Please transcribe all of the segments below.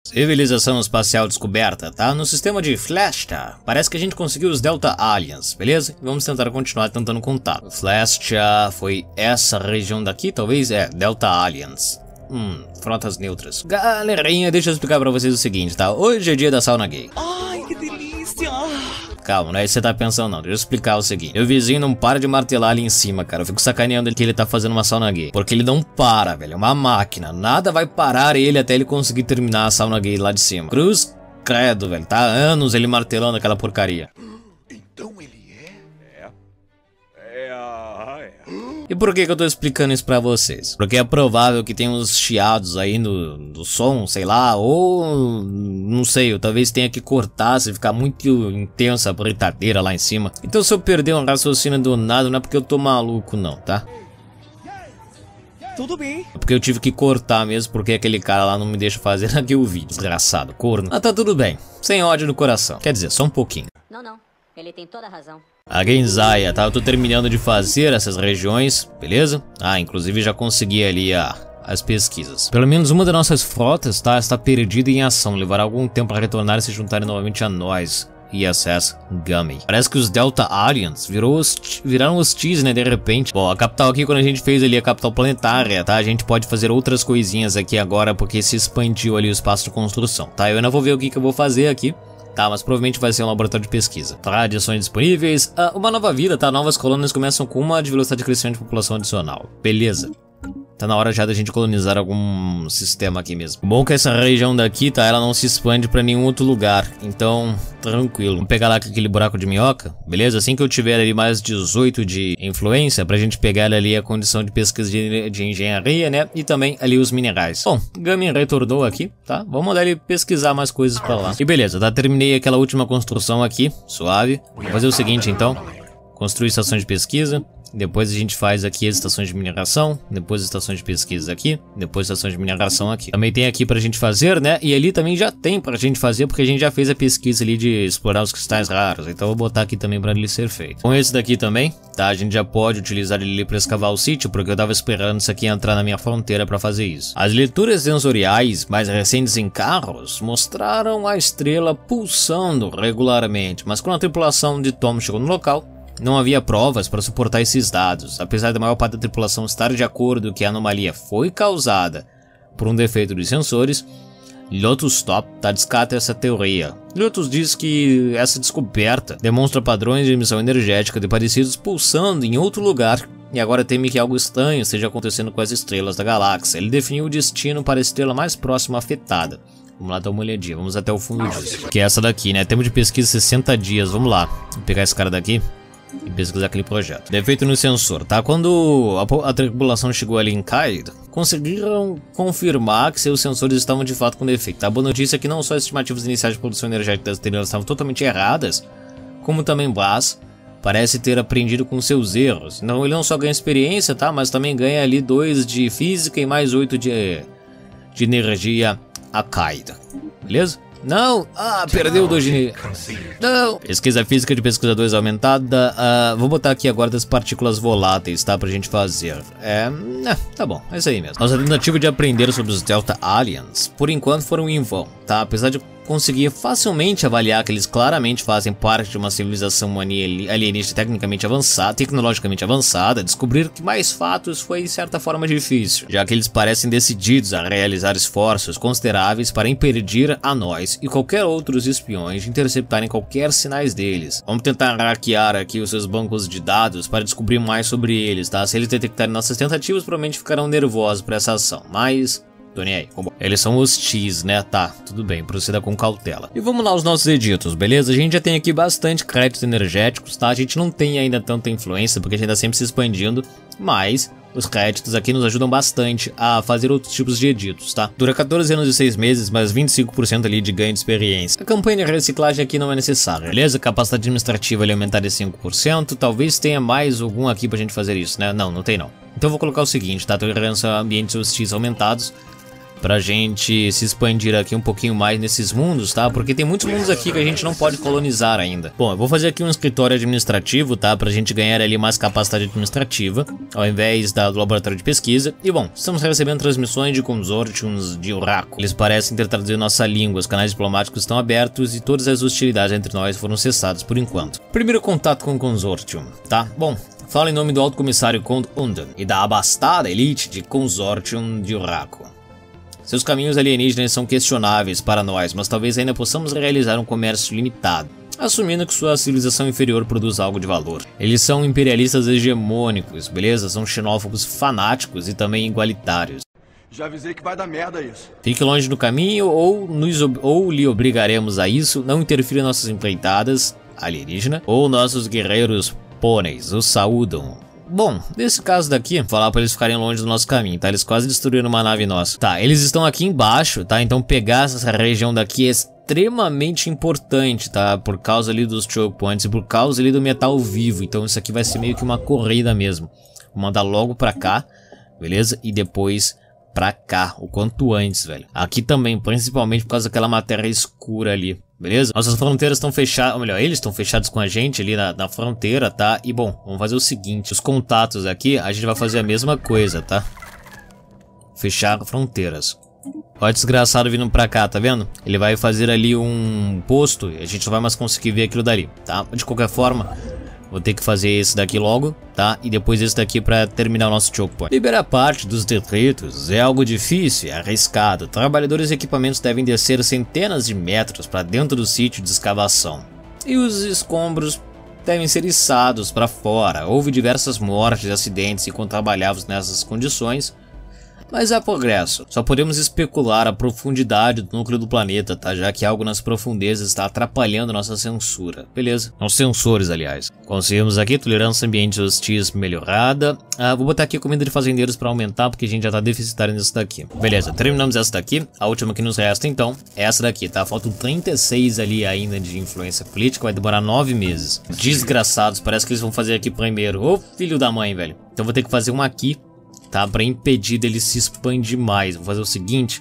Civilização espacial descoberta, tá? No sistema de Flashta, parece que a gente conseguiu os Delta Aliens, beleza? Vamos tentar continuar tentando contar. Flashta foi essa região daqui, talvez? É, Delta Aliens. Frotas neutras. Galerinha, deixa eu explicar pra vocês o seguinte, tá? Hoje é dia da sauna gay. Ai, que delícia! Calma, não é isso que você tá pensando não, deixa eu explicar o seguinte. Meu vizinho não para de martelar ali em cima, cara. Eu fico sacaneando ele que ele tá fazendo uma sauna gay. Porque ele não para, velho, é uma máquina. Nada vai parar ele até ele conseguir terminar a sauna gay lá de cima. Cruz credo, velho, tá há anos ele martelando aquela porcaria. Então ele E por que eu tô explicando isso pra vocês? Porque é provável que tenha uns chiados aí no som, sei lá, ou não sei, eu talvez tenha que cortar se ficar muito intensa a britadeira lá em cima. Então se eu perder um raciocínio do nada, não é porque eu tô maluco não, tá? Tudo bem. É porque eu tive que cortar mesmo, porque aquele cara lá não me deixa fazer aqui o vídeo, desgraçado, corno. Ah, tá tudo bem, sem ódio no coração, quer dizer, só um pouquinho. Não, ele tem toda a razão. A Genzaya, tá? Eu tô terminando de fazer essas regiões, beleza? Ah, inclusive já consegui ali as pesquisas. Pelo menos uma das nossas frotas, tá? Está perdida em ação. Levará algum tempo para retornar e se juntarem novamente a nós. ISS Gummy. Parece que os Delta Aliens viraram hostis, né? De repente. Bom, a capital aqui, quando a gente fez ali a capital planetária, tá? A gente pode fazer outras coisinhas aqui agora, porque se expandiu ali o espaço de construção, tá? Eu ainda vou ver o que eu vou fazer aqui. Tá, mas provavelmente vai ser um laboratório de pesquisa. Tá, adições disponíveis. Uma nova vida, tá? Novas colônias começam com uma de velocidade de crescimento de população adicional. Beleza. Tá na hora já da gente colonizar algum sistema aqui mesmo. Bom que essa região daqui, tá? Ela não se expande pra nenhum outro lugar. Então, tranquilo. Vamos pegar lá aquele buraco de minhoca, beleza? Assim que eu tiver ali mais 18 de influência, pra gente pegar ali a condição de pesquisa de engenharia, né? E também ali os minerais. Bom, Gummy retornou aqui, tá? Vamos mandar ele pesquisar mais coisas pra lá. E beleza, tá? Terminei aquela última construção aqui, suave. Vou fazer o seguinte, então. Construir estações de pesquisa. Depois a gente faz aqui as estações de mineração, depois as estações de pesquisa aqui, depois as estações de mineração aqui. Também tem aqui pra gente fazer, né? E ali também já tem pra gente fazer, porque a gente já fez a pesquisa ali de explorar os cristais raros. Então eu vou botar aqui também pra ele ser feito. Com esse daqui também, tá? A gente já pode utilizar ele ali pra escavar o sítio, porque eu tava esperando isso aqui entrar na minha fronteira pra fazer isso. As leituras sensoriais mais recentes em carros mostraram a estrela pulsando regularmente, mas quando a tripulação de Tom chegou no local, não havia provas para suportar esses dados, apesar da maior parte da tripulação estar de acordo que a anomalia foi causada por um defeito dos sensores. Lotus Top descarta essa teoria. Lotus diz que essa descoberta demonstra padrões de emissão energética de parecidos pulsando em outro lugar e agora teme que algo estranho esteja acontecendo com as estrelas da galáxia. Ele definiu o destino para a estrela mais próxima afetada. Vamos lá dar uma olhadinha, vamos até o fundo disso. Que é essa daqui, né? Tempo de pesquisa 60 dias, vamos lá. Vou pegar esse cara daqui e pesquisar aquele projeto. Defeito no sensor, tá? Quando a tripulação chegou ali em Kaid, conseguiram confirmar que seus sensores estavam de fato com defeito. Tá? A boa notícia é que não só as estimativas iniciais de produção energética das estrelas estavam totalmente erradas, como também Blas parece ter aprendido com seus erros. Não, ele não só ganha experiência, tá? Mas também ganha ali 2 de física e mais 8 de energia a Kaid. Beleza? Não! Ah, perdeu 2 de... Não! Pesquisa física de pesquisadores aumentada. Vou botar aqui agora das partículas voláteis, tá? Pra gente fazer. Tá bom, é isso aí mesmo. Nossa tentativa de aprender sobre os Delta Aliens, por enquanto, foram em vão, tá? Apesar de conseguir facilmente avaliar que eles claramente fazem parte de uma civilização alienígena tecnologicamente avançada, descobrir que mais fatos foi de certa forma difícil, já que eles parecem decididos a realizar esforços consideráveis para impedir a nós e qualquer outros espiões de interceptarem qualquer sinais deles. Vamos tentar hackear aqui os seus bancos de dados para descobrir mais sobre eles, tá? Se eles detectarem nossas tentativas, provavelmente ficarão nervosos para essa ação, mas... tô nem aí. Eles são hostis, né? Tá, tudo bem, proceda com cautela. E vamos lá aos nossos editos, beleza? A gente já tem aqui bastante créditos energéticos, tá? A gente não tem ainda tanta influência, porque a gente tá sempre se expandindo, mas os créditos aqui nos ajudam bastante a fazer outros tipos de editos, tá? Dura 14 anos e 6 meses, mas 25% ali de ganho de experiência. A campanha de reciclagem aqui não é necessária, beleza? Capacidade administrativa ali aumentar de 5%, talvez tenha mais algum aqui pra gente fazer isso, né? Não tem não. Então eu vou colocar o seguinte, tá? Tolerância a ambientes hostis aumentados. pra gente se expandir aqui um pouquinho mais nesses mundos, tá? Porque tem muitos mundos aqui que a gente não pode colonizar ainda. Bom, eu vou fazer aqui um escritório administrativo, tá? Pra gente ganhar ali mais capacidade administrativa, ao invés do laboratório de pesquisa. E bom, estamos recebendo transmissões de consortiums de Uraco. Eles parecem ter traduzido nossa língua, os canais diplomáticos estão abertos e todas as hostilidades entre nós foram cessadas por enquanto. Primeiro contato com o consortium, tá? Bom, fala em nome do alto comissário Count Undan e da abastada elite de consortium de Uraco. Seus caminhos alienígenas são questionáveis para nós, mas talvez ainda possamos realizar um comércio limitado, assumindo que sua civilização inferior produz algo de valor. Eles são imperialistas hegemônicos, beleza? São xenófobos fanáticos e também igualitários. Já avisei que vai dar merda isso. Fique longe do caminho ou lhe obrigaremos a isso. Não interfira em nossas empreitadas, alienígena, ou nossos guerreiros pôneis os saúdam. Bom, nesse caso daqui, falar pra eles ficarem longe do nosso caminho, tá? Eles quase destruíram uma nave nossa. Tá, eles estão aqui embaixo, tá? Então pegar essa região daqui é extremamente importante, tá? Por causa ali dos choke points e por causa ali do metal vivo. Então isso aqui vai ser meio que uma corrida mesmo. Vou mandar logo pra cá, beleza? E depois pra cá, o quanto antes, velho. Aqui também, principalmente por causa daquela matéria escura ali, beleza? Nossas fronteiras estão fechadas, ou melhor, eles estão fechados com a gente ali na fronteira, tá? E bom, vamos fazer o seguinte, os contatos aqui, a gente vai fazer a mesma coisa, tá? Fechar fronteiras. Olha o desgraçado vindo pra cá, tá vendo? Ele vai fazer ali um posto e a gente não vai mais conseguir ver aquilo dali, tá? De qualquer forma, vou ter que fazer esse daqui logo, tá? E depois esse daqui pra terminar o nosso choke point. Liberar parte dos detritos é algo difícil e arriscado. Trabalhadores e equipamentos devem descer centenas de metros para dentro do sítio de escavação. E os escombros devem ser içados para fora. Houve diversas mortes e acidentes enquanto trabalhávamos nessas condições. Mas há progresso. Só podemos especular a profundidade do núcleo do planeta, tá? Já que algo nas profundezas está atrapalhando nossa censura. Beleza. Os sensores, aliás. Conseguimos aqui tolerância a ambientes hostis melhorada. Vou botar aqui comida de fazendeiros para aumentar, porque a gente já tá deficitário nisso daqui. Beleza, terminamos essa daqui. A última que nos resta, então, é essa daqui, tá? Faltam 36 ali ainda de influência política. Vai demorar 9 meses. Desgraçados, parece que eles vão fazer aqui primeiro. Ô, filho da mãe, velho. Então vou ter que fazer um aqui, tá? Pra impedir dele se expandir mais. Vou fazer o seguinte.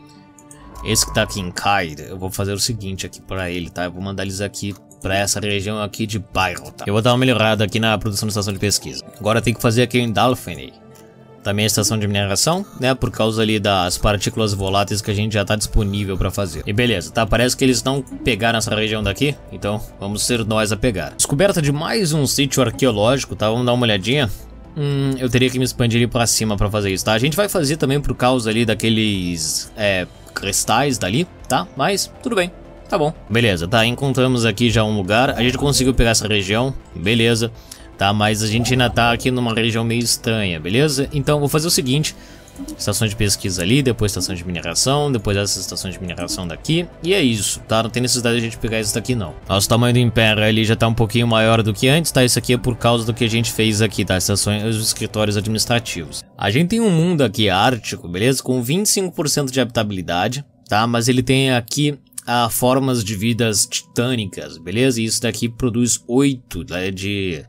Esse que tá aqui em Kaida, eu vou fazer o seguinte aqui pra ele, tá? Eu vou mandar eles aqui pra essa região aqui de bairro, tá? Eu vou dar uma melhorada aqui na produção da estação de pesquisa. Agora tem que fazer aqui em Dalfeny também a estação de mineração, né? Por causa ali das partículas voláteis que a gente já tá disponível pra fazer. E beleza, tá? Parece que eles não pegaram essa região daqui, então vamos ser nós a pegar. Descoberta de mais um sítio arqueológico, tá? Vamos dar uma olhadinha. Eu teria que me expandir ali pra cima pra fazer isso, tá? A gente vai fazer também por causa ali daqueles cristais dali, tá? Mas tudo bem, tá bom. Beleza, tá? Encontramos aqui já um lugar. A gente conseguiu pegar essa região, beleza. Tá? Mas a gente ainda tá aqui numa região meio estranha, beleza? Então vou fazer o seguinte. Estação de pesquisa ali, depois estação de mineração, depois essa estação de mineração daqui. E é isso, tá? Não tem necessidade de a gente pegar isso daqui, não. Nosso tamanho do império ali já tá um pouquinho maior do que antes, tá? Isso aqui é por causa do que a gente fez aqui, tá? Estações, os escritórios administrativos. A gente tem um mundo aqui ártico, beleza? Com 25% de habitabilidade, tá? Mas ele tem aqui formas de vidas titânicas, beleza? E isso daqui produz 8 de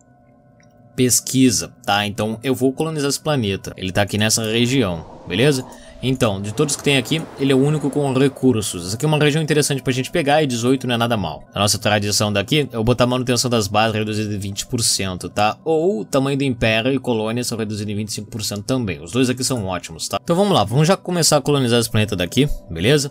pesquisa, tá? Então eu vou colonizar esse planeta. Ele tá aqui nessa região, beleza? Então, de todos que tem aqui, ele é o único com recursos. Essa aqui é uma região interessante pra gente pegar e 18 não é nada mal. A nossa tradição daqui, eu vou botar a manutenção das bases reduzida em 20%, tá? Ou o tamanho do império e colônias são reduzidos em 25% também. Os dois aqui são ótimos, tá? Então vamos lá, vamos já começar a colonizar esse planeta daqui, beleza?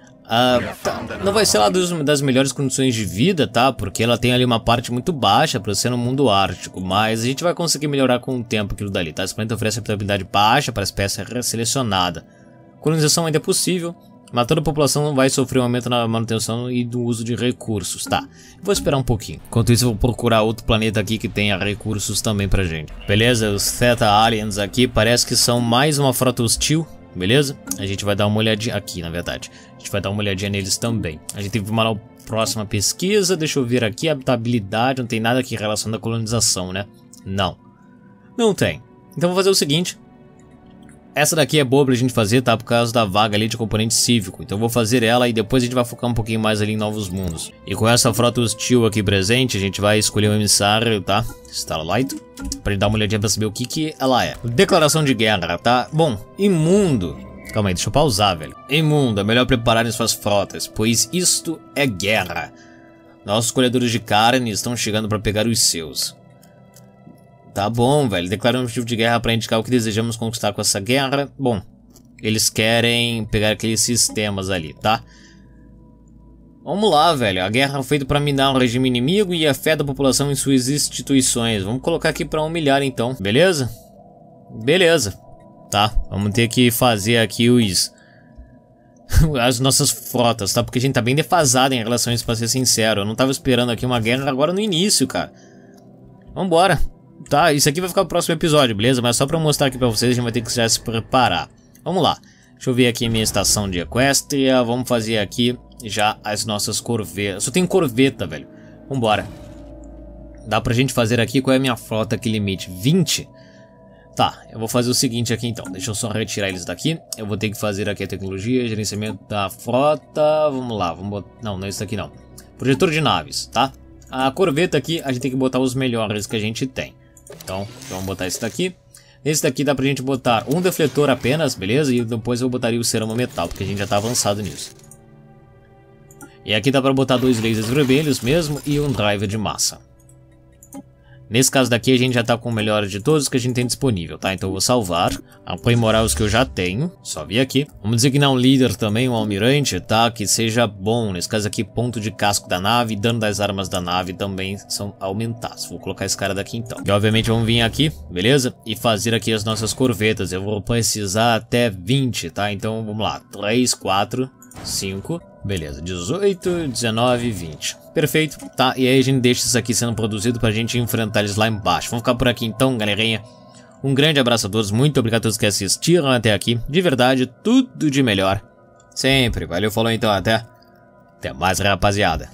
Não vai ser lá das melhores condições de vida, tá? Porque ela tem ali uma parte muito baixa para ser no mundo ártico. Mas a gente vai conseguir melhorar com o tempo aquilo dali, tá? Esse planeta oferece habitabilidade baixa para a espécie selecionada. Colonização ainda é possível, mas toda a população não vai sofrer um aumento na manutenção e do uso de recursos, tá? Vou esperar um pouquinho. Enquanto isso eu vou procurar outro planeta aqui que tenha recursos também pra gente. Beleza, os Theta Aliens aqui parece que são mais uma frota hostil. Beleza? A gente vai dar uma olhadinha aqui, na verdade. A gente vai dar uma olhadinha neles também. A gente tem que uma próxima pesquisa. Deixa eu ver aqui. Habitabilidade. Não tem nada aqui em relação à colonização, né? Não. Não tem. Então vou fazer o seguinte. Essa daqui é boa pra gente fazer, tá? Por causa da vaga ali de componente cívico. Então eu vou fazer ela e depois a gente vai focar um pouquinho mais ali em novos mundos. E com essa frota hostil aqui presente, a gente vai escolher um emissário, tá? Starlight. Pra gente dar uma olhadinha pra saber o que ela é. Declaração de guerra, tá? Bom, imundo. Calma aí, deixa eu pausar, velho. Imundo, é melhor prepararem suas frotas, pois isto é guerra. Nossos colhedores de carne estão chegando para pegar os seus. Tá bom, velho. Declara um motivo de guerra para indicar o que desejamos conquistar com essa guerra. Bom, eles querem pegar aqueles sistemas ali, tá? Vamos lá, velho. A guerra foi feita para minar o regime inimigo e a fé da população em suas instituições. Vamos colocar aqui para humilhar, então. Beleza? Beleza. Tá, vamos ter que fazer aqui as nossas frotas, tá? Porque a gente tá bem defasado em relação a isso, pra ser sincero. Eu não tava esperando aqui uma guerra agora no início, cara. Vambora. Tá, isso aqui vai ficar pro próximo episódio, beleza? Mas só pra mostrar aqui pra vocês, a gente vai ter que já se preparar. Vamos lá. Deixa eu ver aqui minha estação de Equestria. Vamos fazer aqui já as nossas corvetas. Só tem corveta, velho. Vambora. Dá pra gente fazer aqui, qual é a minha frota aqui limite? 20? Tá, eu vou fazer o seguinte aqui então, deixa eu só retirar eles daqui. Eu vou ter que fazer aqui a tecnologia, gerenciamento da frota. Vamos lá, vamos botar... Não, não é isso aqui não. Projetor de naves, tá? A corveta aqui, a gente tem que botar os melhores que a gente tem. Então, vamos botar esse daqui. Esse daqui dá pra gente botar um defletor apenas, beleza? E depois eu botaria o ceramo metal, porque a gente já tá avançado nisso. E aqui dá pra botar 2 lasers vermelhos mesmo e um driver de massa. Nesse caso daqui a gente já tá com o melhor de todos que a gente tem disponível, tá? Então eu vou salvar, aprimorar os que eu já tenho, só vir aqui. Vamos designar um líder também, um almirante, tá? Que seja bom, nesse caso aqui ponto de casco da nave e dano das armas da nave também são aumentados. Vou colocar esse cara daqui então. E obviamente vamos vir aqui, beleza? E fazer aqui as nossas corvetas, eu vou precisar até 20, tá? Então vamos lá, 3, 4, 5... Beleza, 18, 19, 20. Perfeito, tá? E aí a gente deixa isso aqui sendo produzido pra gente enfrentar eles lá embaixo. Vamos ficar por aqui então, galerinha. Um grande abraço a todos, muito obrigado a todos que assistiram até aqui. De verdade, tudo de melhor. Sempre, valeu, falou então, até mais, rapaziada.